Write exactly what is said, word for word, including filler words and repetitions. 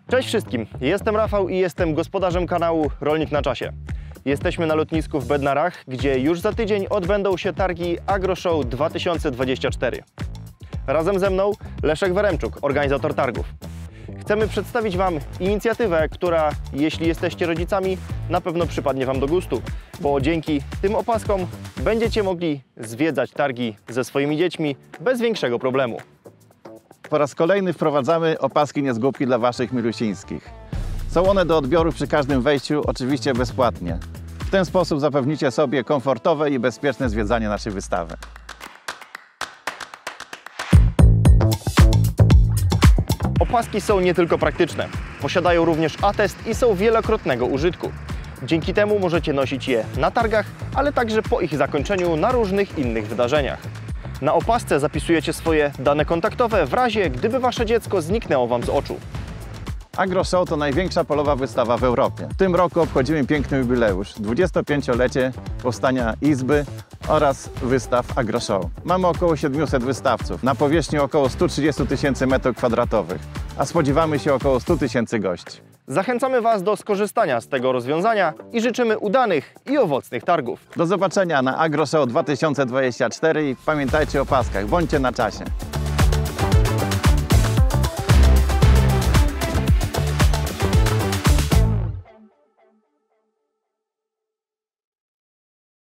Cześć wszystkim, jestem Rafał i jestem gospodarzem kanału Rolnik na Czasie. Jesteśmy na lotnisku w Bednarach, gdzie już za tydzień odbędą się targi AgroShow dwa tysiące dwadzieścia cztery. Razem ze mną Leszek Weremczuk, organizator targów. Chcemy przedstawić Wam inicjatywę, która, jeśli jesteście rodzicami, na pewno przypadnie Wam do gustu, bo dzięki tym opaskom będziecie mogli zwiedzać targi ze swoimi dziećmi bez większego problemu. Po raz kolejny wprowadzamy opaski niezgubki dla Waszych milusińskich. Są one do odbioru przy każdym wejściu, oczywiście bezpłatnie. W ten sposób zapewnicie sobie komfortowe i bezpieczne zwiedzanie naszej wystawy. Opaski są nie tylko praktyczne, posiadają również atest i są wielokrotnego użytku. Dzięki temu możecie nosić je na targach, ale także po ich zakończeniu na różnych innych wydarzeniach. Na opasce zapisujecie swoje dane kontaktowe w razie, gdyby Wasze dziecko zniknęło Wam z oczu. AgroShow to największa polowa wystawa w Europie. W tym roku obchodzimy piękny jubileusz, dwudziestopięciolecie powstania Izby oraz wystaw AgroShow. Mamy około siedmiuset wystawców, na powierzchni około stu trzydziestu tysięcy metrów kwadratowych, a spodziewamy się około stu tysięcy gości. Zachęcamy Was do skorzystania z tego rozwiązania i życzymy udanych i owocnych targów. Do zobaczenia na AgroShow dwa tysiące dwadzieścia cztery i pamiętajcie o opaskach, bądźcie na czasie.